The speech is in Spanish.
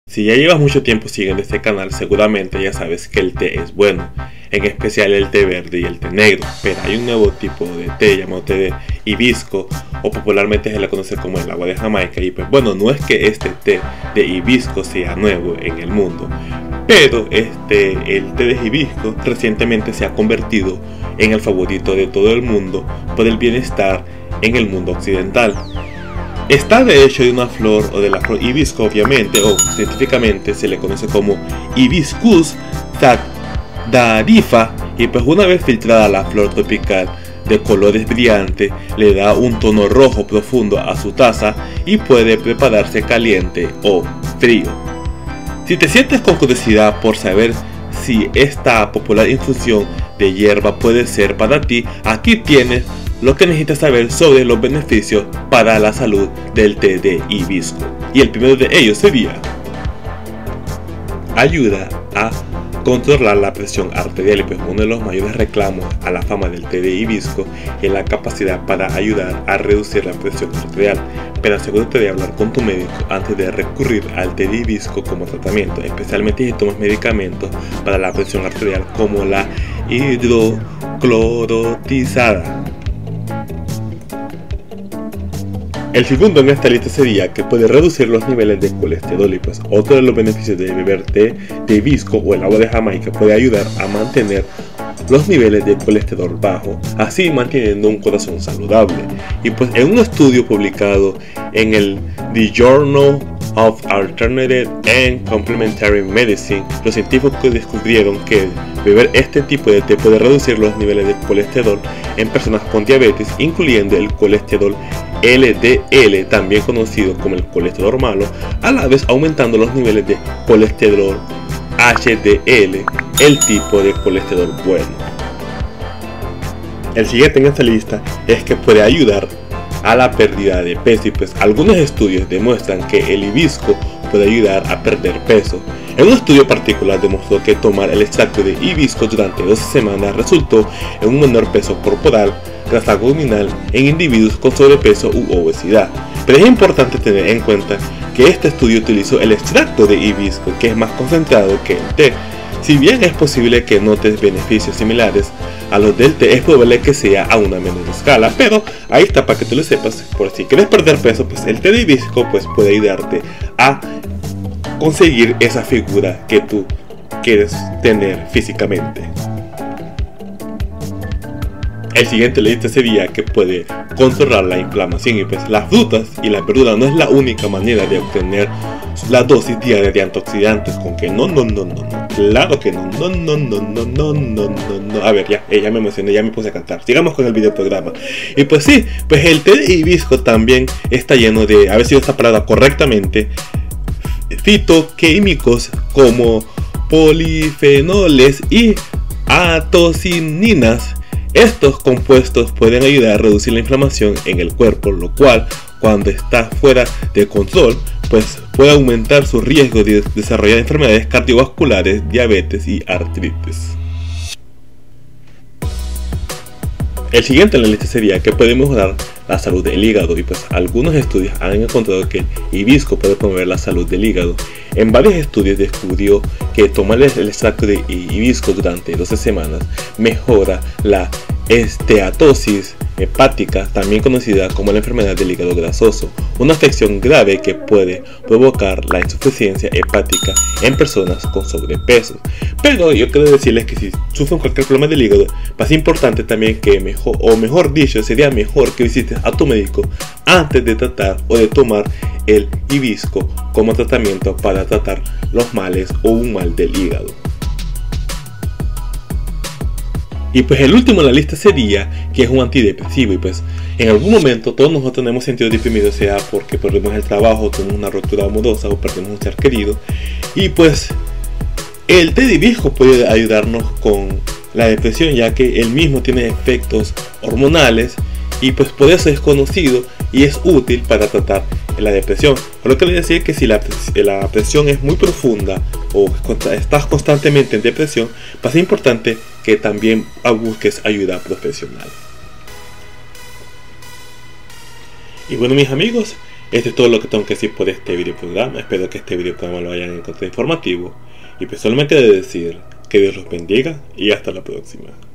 Si ya llevas mucho tiempo siguiendo este canal, seguramente ya sabes que el té es bueno, en especial el té verde y el té negro, pero hay un nuevo tipo de té llamado té de hibisco, o popularmente se le conoce como el agua de Jamaica. Y pues bueno, no es que este té de hibisco sea nuevo en el mundo, pero el té de hibisco recientemente se ha convertido en el favorito de todo el mundo por el bienestar en el mundo occidental. Está de hecho de una flor, o de la flor hibisco obviamente, o científicamente se le conoce como Hibiscus tagdarifa, y pues una vez filtrada la flor tropical de colores brillantes le da un tono rojo profundo a su taza y puede prepararse caliente o frío. Si te sientes con curiosidad por saber si esta popular infusión de hierba puede ser para ti, aquí tienes lo que necesitas saber sobre los beneficios para la salud del té de hibisco. Y el primero de ellos sería: ayuda a controlar la presión arterial. Y pues uno de los mayores reclamos a la fama del té de hibisco es la capacidad para ayudar a reducir la presión arterial. Pero asegúrate de hablar con tu médico antes de recurrir al té de hibisco como tratamiento, especialmente si tomas medicamentos para la presión arterial como la hidroclorotizada. El segundo en esta lista sería que puede reducir los niveles de colesterol. Y pues otro de los beneficios de beber té de hibisco o el agua de Jamaica puede ayudar a mantener los niveles de colesterol bajos, así manteniendo un corazón saludable. Y pues en un estudio publicado en el The Journal of Alternative and Complementary Medicine, los científicos descubrieron que beber este tipo de té puede reducir los niveles de colesterol en personas con diabetes, incluyendo el colesterol LDL, también conocido como el colesterol malo, a la vez aumentando los niveles de colesterol HDL, el tipo de colesterol bueno. El siguiente en esta lista es que puede ayudar a la pérdida de peso. Y pues algunos estudios demuestran que el hibisco puede ayudar a perder peso. En un estudio particular demostró que tomar el extracto de hibisco durante 12 semanas resultó en un menor peso corporal, grasa abdominal en individuos con sobrepeso u obesidad. Pero es importante tener en cuenta que este estudio utilizó el extracto de hibisco, que es más concentrado que el té. Si bien es posible que notes beneficios similares a los del té, es probable que sea a una menor escala, pero ahí está para que tú lo sepas. Por si quieres perder peso, pues el té de hibisco pues puede ayudarte a conseguir esa figura que tú quieres tener físicamente. El siguiente lista sería que puede controlar la inflamación. Y pues las frutas y las verduras no es la única manera de obtener la dosis diaria de antioxidantes. Con que no, claro que no. A ver, ya me emocioné, ya me puse a cantar. Sigamos con el video programa. Y pues sí, pues el té de hibisco también está lleno de, a ver si esta palabra correctamente, fitoquímicos como polifenoles y atosininas. Estos compuestos pueden ayudar a reducir la inflamación en el cuerpo, lo cual, cuando está fuera de control, pues puede aumentar su riesgo de desarrollar enfermedades cardiovasculares, diabetes y artritis. El siguiente en la lista sería que puede mejorar la salud del hígado. Y pues algunos estudios han encontrado que el hibisco puede promover la salud del hígado. En varios estudios descubrió que tomar el extracto de hibisco durante 12 semanas mejora la esteatosis hepática, también conocida como la enfermedad del hígado grasoso, una afección grave que puede provocar la insuficiencia hepática en personas con sobrepeso. Pero yo quiero decirles que si sufren cualquier problema del hígado, es importante también que mejor dicho, sería mejor que visites a tu médico antes de tratar o de tomar el hibisco como tratamiento para tratar los males o un mal del hígado. Y pues el último en la lista sería que es un antidepresivo. Y pues en algún momento todos nosotros nos hemos sentido deprimidos, sea porque perdemos el trabajo, tenemos una ruptura amorosa o perdemos un ser querido. Y pues el té de hibisco puede ayudarnos con la depresión, ya que él mismo tiene efectos hormonales y pues por eso es conocido y es útil para tratar la depresión. Por lo que les decía que si la presión es muy profunda o estás constantemente en depresión, pues es importante que también busques ayuda profesional. Y bueno, mis amigos, Esto es todo lo que tengo que decir por este videoprograma. Espero que este videoprograma lo hayan encontrado informativo. Y pues solamente de decir que Dios los bendiga y hasta la próxima.